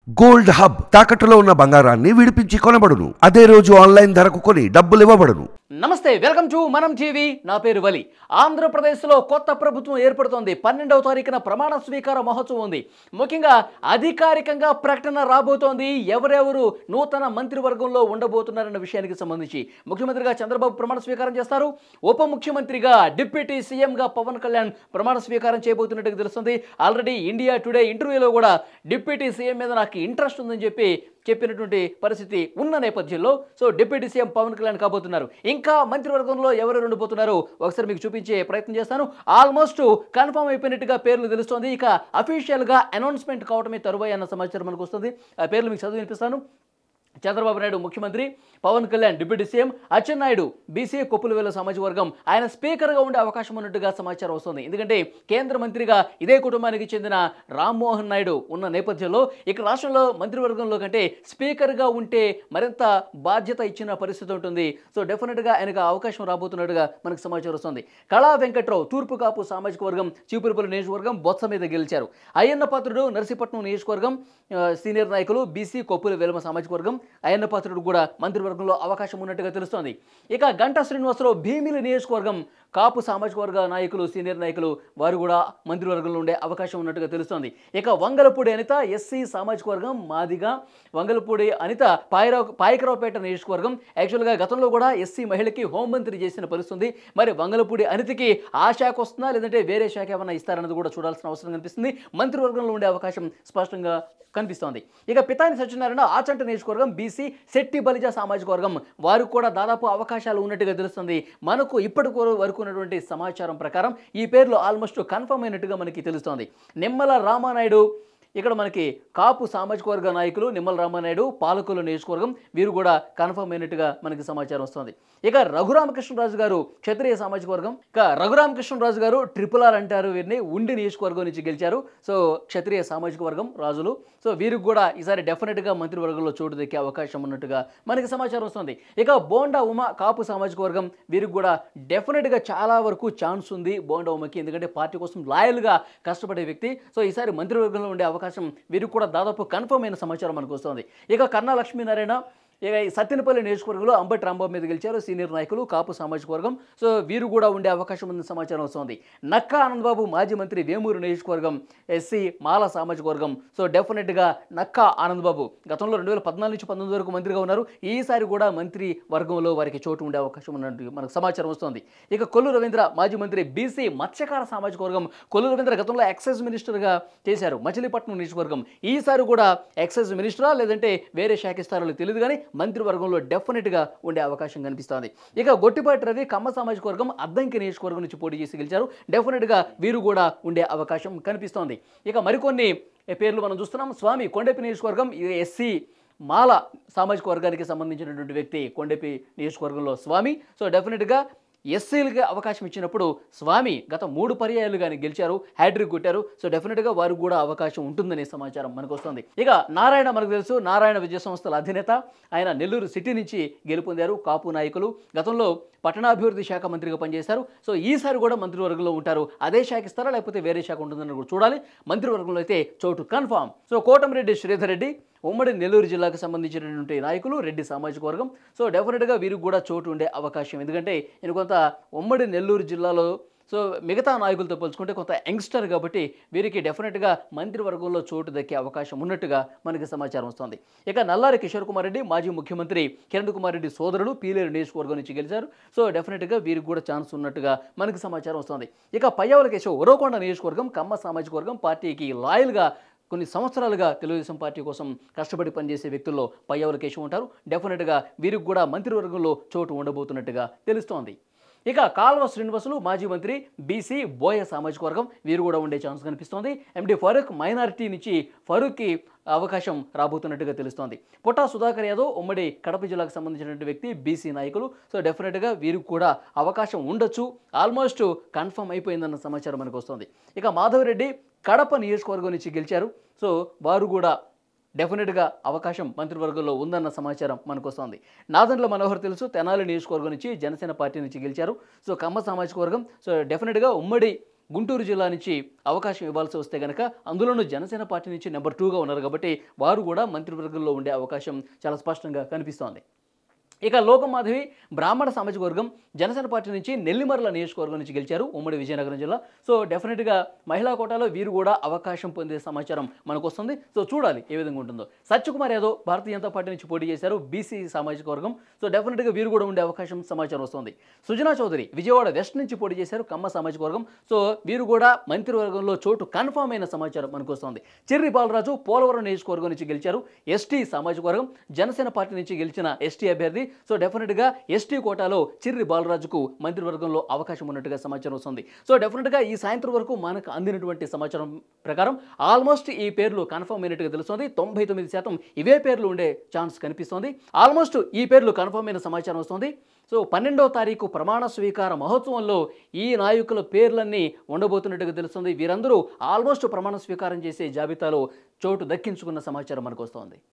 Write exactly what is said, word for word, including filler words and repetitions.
Gold hub తాకట్టులో ఉన్న బంగారాన్ని విడిపించి కొనబడును. అదే రోజు ఆన్లైన్ ధరకు కొని డబ్బులు ఇవ్వబడును. నమస్తే, వెల్కమ్ టు మనం టీవీ. నా పేరు వలి. ఆంధ్రప్రదేశ్లో కొత్త ప్రభుత్వం ఏర్పడుతోంది. పన్నెండవ తారీఖున ప్రమాణ స్వీకార మహోత్సవం ఉంది. ముఖ్యంగా అధికారికంగా ప్రకటన రాబోతోంది. ఎవరెవరు నూతన మంత్రివర్గంలో ఉండబోతున్నారన్న విషయానికి సంబంధించి ముఖ్యమంత్రిగా చంద్రబాబు ప్రమాణ స్వీకారం చేస్తారు. ఉప ముఖ్యమంత్రిగా డిప్యూటీ సీఎంగా పవన్ కళ్యాణ్ ప్రమాణ స్వీకారం చేయబోతున్నట్టుగా తెలుస్తుంది. ఆల్రెడీ ఇండియా టుడే ఇంటర్వ్యూలో కూడా డిప్యూటీ సీఎం మీద నాకు ఇంట్రెస్ట్ ఉందని చెప్పి చెప్పినటువంటి పరిస్థితి ఉన్న నేపథ్యంలో so deputy CM Pawan Kalyan కాబోతున్నారు. ఇంకా మంత్రివర్గంలో ఎవరు ఉండిపోతున్నారు ఒకసారి మీకు చూపించే ప్రయత్నం చేస్తాను. ఆల్మోస్ట్ కన్ఫర్మ్ అయిపోయినట్టుగా పేర్లు తెలుస్తోంది. ఇక అఫీషియల్గా అనౌన్స్మెంట్ కావడమే తరువాయి అన్న సమాచారం మనకు వస్తుంది. ఆ పేర్లు మీకు చదివి వినిపిస్తాను. చంద్రబాబు నాయుడు ముఖ్యమంత్రి, Pawan Kalyan deputy CM, Atchannaidu BC కొప్పులవేల సామాజిక వర్గం, ఆయన స్పీకర్గా ఉండే అవకాశం ఉన్నట్టుగా సమాచారం వస్తుంది. ఎందుకంటే కేంద్ర మంత్రిగా ఇదే కుటుంబానికి చెందిన రామ్మోహన్ నాయుడు ఉన్న నేపథ్యంలో ఇక రాష్ట్రంలో మంత్రివర్గంలో కంటే స్పీకర్గా ఉంటే మరింత బాధ్యత ఇచ్చిన పరిస్థితి ఉంటుంది. సో డెఫినెట్గా ఆయనకు అవకాశం రాబోతున్నట్టుగా మనకు సమాచారం వస్తుంది. కళా వెంకట్రావు తూర్పు కాపు సామాజిక వర్గం, చీపురుపల్లి నియోజకవర్గం, బొత్స మీద గెలిచారు. అయ్యన్న పాత్రుడు నర్సీపట్నం నియోజకవర్గం, సీనియర్ నాయకులు, బీసీ కొప్పుల వేలమ సామాజిక వర్గం, అయ్యన్న పాత్రుడు కూడా మంత్రివర్గంలో అవకాశం ఉన్నట్టుగా తెలుస్తోంది. ఇక గంటా శ్రీనివాసరావు భీమిలి నియోజకవర్గం, కాపు సామాజిక వర్గ నాయకులు, సీనియర్ నాయకులు, వారు కూడా మంత్రివర్గంలో ఉండే అవకాశం ఉన్నట్టుగా తెలుస్తోంది. ఇక వంగలపూడి అనిత ఎస్సీ సామాజిక వర్గం, మాదిగా వంగలపూడి అనిత పాయరావు పాయకరావుపేట నియోజకవర్గం. యాక్చువల్గా గతంలో కూడా ఎస్సీ మహిళకి హోంమంత్రి చేసిన పరిస్థితుంది. మరి వంగలపూడి అనితకి ఆ శాఖ వస్తుందా లేదంటే వేరే శాఖ ఏమన్నా ఇస్తారన్నది కూడా చూడాల్సిన అవసరం కనిపిస్తుంది. మంత్రివర్గంలో ఉండే అవకాశం స్పష్టంగా కనిపిస్తోంది. ఇక పితాని సత్యనారాయణ ఆచంట నియోజకవర్గం, బీసీ శెట్టి బలిజ సామాజిక వర్గం, వారికి కూడా దాదాపు అవకాశాలు ఉన్నట్టుగా తెలుస్తుంది. మనకు ఇప్పటి వరకు ఉన్నటువంటి సమాచారం ప్రకారం ఈ పేర్లు ఆల్మోస్ట్ కన్ఫర్మ్ అయినట్టుగా మనకి తెలుస్తోంది. నిమ్మల రామానాయుడు, ఇక్కడ మనకి కాపు సామాజిక వర్గ నాయకులు నిమ్మల రామానాయుడు, పాలకుల నియోజకవర్గం, వీరు కూడా కన్ఫర్మ్ అయినట్టుగా మనకి సమాచారం వస్తుంది. ఇక రఘురామకృష్ణరాజు గారు క్షత్రియ సామాజిక వర్గం, ఇక రఘురామకృష్ణరాజు గారు ట్రిపుల్ ఆర్ అంటారు వీరిని, ఉండి నియోజకవర్గం నుంచి గెలిచారు. సో క్షత్రియ సామాజిక వర్గం రాజులు. సో వీరికి కూడా ఈసారి డెఫినెట్గా మంత్రివర్గంలో చోటు దక్కే అవకాశం ఉన్నట్టుగా మనకి సమాచారం వస్తుంది. ఇక బోండా ఉమ కాపు సామాజిక వర్గం, వీరికి కూడా డెఫినెట్గా చాలా వరకు ఛాన్స్ ఉంది బోండా ఉమకి, ఎందుకంటే పార్టీ కోసం లాయల్గా కష్టపడే వ్యక్తి. సో ఈసారి మంత్రివర్గంలో ఉండే అవకాశం వీరికి కూడా దాదాపు కన్ఫర్మ్ అయిన సమాచారం మనకు వస్తుంది. ఇక కన్నా లక్ష్మీనారాయణ, ఇక సత్యనపల్లి నియోజకవర్గంలో అంబటి రాంబాబు మీద గెలిచారు, సీనియర్ నాయకులు, కాపు సామాజిక వర్గం. సో వీరు కూడా ఉండే అవకాశం ఉన్న సమాచారం వస్తుంది. నక్కా ఆనందబాబు మాజీ మంత్రి, వేమూరు నియోజకవర్గం, ఎస్సీ మాల సామాజిక వర్గం. సో డెఫినెట్గా నక్కా ఆనందబాబు గతంలో రెండు వేల పద్నాలుగు నుంచి పంతొమ్మిది వరకు మంత్రిగా ఉన్నారు. ఈసారి కూడా మంత్రి వర్గంలో వారికి చోటు ఉండే అవకాశం ఉన్నట్టు మనకు సమాచారం వస్తుంది. ఇక కొల్లు రవీంద్ర మాజీ మంత్రి, బీసీ మత్స్యకార సామాజిక వర్గం. కొల్లు రవీంద్ర గతంలో ఎక్సైజ్ మినిస్టర్గా చేశారు, మచిలీపట్నం నియోజకవర్గం. ఈసారి కూడా ఎక్సైజ్ మినిస్టరా లేదంటే వేరే శాఖ ఇస్తారో తెలియదు కానీ మంత్రివర్గంలో డెఫినెట్గా ఉండే అవకాశం కనిపిస్తుంది. ఇక గొట్టిపాటి రవి కమ్మ సామాజిక వర్గం, అద్దంకి నియోజకవర్గం నుంచి పోటీ చేసి గెలిచారు. డెఫినెట్గా వీరు కూడా ఉండే అవకాశం కనిపిస్తోంది. ఇక మరికొన్ని పేర్లు మనం చూస్తున్నాం. స్వామి కొండపి నియోజకవర్గం, ఎస్సీ మాల సామాజిక వర్గానికి సంబంధించినటువంటి వ్యక్తి కొండపి నియోజకవర్గంలో స్వామి. సో డెఫినెట్గా ఎస్సీలకి అవకాశం ఇచ్చినప్పుడు స్వామి గత మూడు పర్యాయాలు కానీ గెలిచారు, హ్యాట్రిక్ కొట్టారు. సో డెఫినెట్గా వారికి కూడా అవకాశం ఉంటుందనే సమాచారం మనకు వస్తుంది. ఇక నారాయణ, మనకు తెలుసు నారాయణ విద్యా సంస్థల అధినేత, ఆయన నెల్లూరు సిటీ నుంచి గెలుపొందారు. కాపు నాయకులు, గతంలో పట్టణాభివృద్ధి శాఖ మంత్రిగా పనిచేశారు. సో ఈసారి కూడా మంత్రివర్గంలో ఉంటారు. అదే శాఖ ఇస్తారా లేకపోతే వేరే శాఖ ఉంటుందని కూడా చూడాలి. మంత్రివర్గంలో అయితే చోటు కన్ఫామ్. సో కోటమిరెడ్డి శ్రీధర్ రెడ్డి, ఉమ్మడి నెల్లూరు జిల్లాకు సంబంధించినటువంటి నాయకులు, రెడ్డి సామాజిక వర్గం. సో డెఫినెట్గా వీరికి కూడా చోటు ఉండే అవకాశం, ఎందుకంటే ఈయన కొంత ఉమ్మడి నెల్లూరు జిల్లాలో సో మిగతా నాయకులతో పోల్చుకుంటే కొంత యంగ్స్టర్ కాబట్టి వీరికి డెఫినెట్గా మంత్రివర్గంలో చోటు దక్కే అవకాశం ఉన్నట్టుగా మనకి సమాచారం వస్తుంది. ఇక నల్లారి కిషోర్ కుమార్ రెడ్డి మాజీ ముఖ్యమంత్రి, కిరణ్ కుమార్ రెడ్డి సోదరుడు, పీలేరు నియోజకవర్గం నుంచి గెలిచారు. సో డెఫినెట్గా వీరికి కూడా ఛాన్స్ ఉన్నట్టుగా మనకి సమాచారం వస్తుంది. ఇక పయ్యావుల కేశవ్ ఉరవకొండ నియోజకవర్గం, కమ్మ సామాజిక వర్గం, పార్టీకి లాయల్గా కొన్ని సంవత్సరాలుగా తెలుగుదేశం పార్టీ కోసం కష్టపడి పనిచేసే వ్యక్తుల్లో పయ్యావుల కేశవ్ ఉంటారు. డెఫినెట్గా వీరికి కూడా మంత్రివర్గంలో చోటు ఉండబోతున్నట్టుగా తెలుస్తోంది. ఇక కాల్వ శ్రీనివాసులు మాజీ మంత్రి, బీసీ బోయ సామాజిక వర్గం, వీరు కూడా ఉండే ఛాన్స్ కనిపిస్తోంది. ఎండి ఫరూక్ మైనారిటీ నుంచి ఫరూక్కి అవకాశం రాబోతున్నట్టుగా తెలుస్తోంది. పుట్టా సుధాకర్ యాదవ్ ఉమ్మడి కడప జిల్లాకు సంబంధించినటువంటి వ్యక్తి, బీసీ నాయకులు. సో డెఫినెట్గా వీరికి కూడా అవకాశం ఉండొచ్చు, ఆల్మోస్ట్ కన్ఫర్మ్ అయిపోయిందన్న సమాచారం మనకు వస్తుంది. ఇక మాధవరెడ్డి కడప నియోజకవర్గం నుంచి గెలిచారు. సో వారు కూడా డెఫినెట్గా అవకాశం మంత్రివర్గంలో ఉందన్న సమాచారం మనకు వస్తుంది. నాదెండ్ల మనోహర్ తెలుసు తెనాలి నియోజకవర్గం నుంచి జనసేన పార్టీ నుంచి గెలిచారు. సో కమ్మ సామాజిక వర్గం. సో డెఫినెట్గా ఉమ్మడి గుంటూరు జిల్లా నుంచి అవకాశం ఇవ్వాల్సి వస్తే కనుక అందులోనూ జనసేన పార్టీ నుంచి నెంబర్ టూగా ఉన్నారు కాబట్టి వారు కూడా మంత్రివర్గంలో ఉండే అవకాశం చాలా స్పష్టంగా కనిపిస్తోంది. ఇక లోకమాధవి బ్రాహ్మణ సామాజిక వర్గం జనసేన పార్టీ నుంచి నెల్లిమర్ల నియోజకవర్గం నుంచి గెలిచారు, ఉమ్మడి విజయనగరం జిల్లా. సో డెఫినెట్గా మహిళా కోటాలో వీరు కూడా అవకాశం పొందే సమాచారం మనకు వస్తుంది. సో చూడాలి ఏ విధంగా ఉంటుందో. సత్యకుమార్ యాదవ్ భారతీయ జనతా పార్టీ నుంచి పోటీ చేశారు, బీసీ సామాజిక వర్గం. సో డెఫినెట్గా వీరు కూడా ఉండే అవకాశం సమాచారం వస్తుంది. సుజనా చౌదరి విజయవాడ వెస్ట్ నుంచి పోటీ చేశారు, కమ్మ సామాజిక వర్గం. సో వీరు కూడా మంత్రివర్గంలో చోటు కన్ఫామ్ అయిన సమాచారం మనకు వస్తుంది. చిర్రి బాలరాజు పోలవరం నియోజకవర్గం నుంచి గెలిచారు, ఎస్టీ సామాజిక వర్గం. జనసేన పార్టీ నుంచి గెలిచిన ఎస్టీ అభ్యర్థి. సో డెఫినెట్గా ఎస్టీ కోటాలో చిర్రి బాలరాజుకు మంత్రివర్గంలో అవకాశం ఉన్నట్టుగా సమాచారం వస్తుంది. సో డెఫినెట్గా ఈ సాయంత్రం వరకు మనకు అందినటువంటి సమాచారం ప్రకారం ఆల్మోస్ట్ ఈ పేర్లు కన్ఫర్మ్ అయినట్టుగా తెలుస్తుంది. తొంభై తొమ్మిది శాతం ఇవే పేర్లు ఉండే ఛాన్స్ కనిపిస్తోంది. ఆల్మోస్ట్ ఈ పేర్లు కన్ఫర్మ్ అయిన సమాచారం వస్తుంది. సో పన్నెండవ తారీఖు ప్రమాణ స్వీకార మహోత్సవంలో ఈ నాయకుల పేర్లన్నీ ఉండబోతున్నట్టుగా తెలుస్తుంది. వీరందరూ ఆల్మోస్ట్ ప్రమాణ స్వీకారం చేసే జాబితాలో చోటు దక్కించుకున్న సమాచారం మనకు వస్తోంది.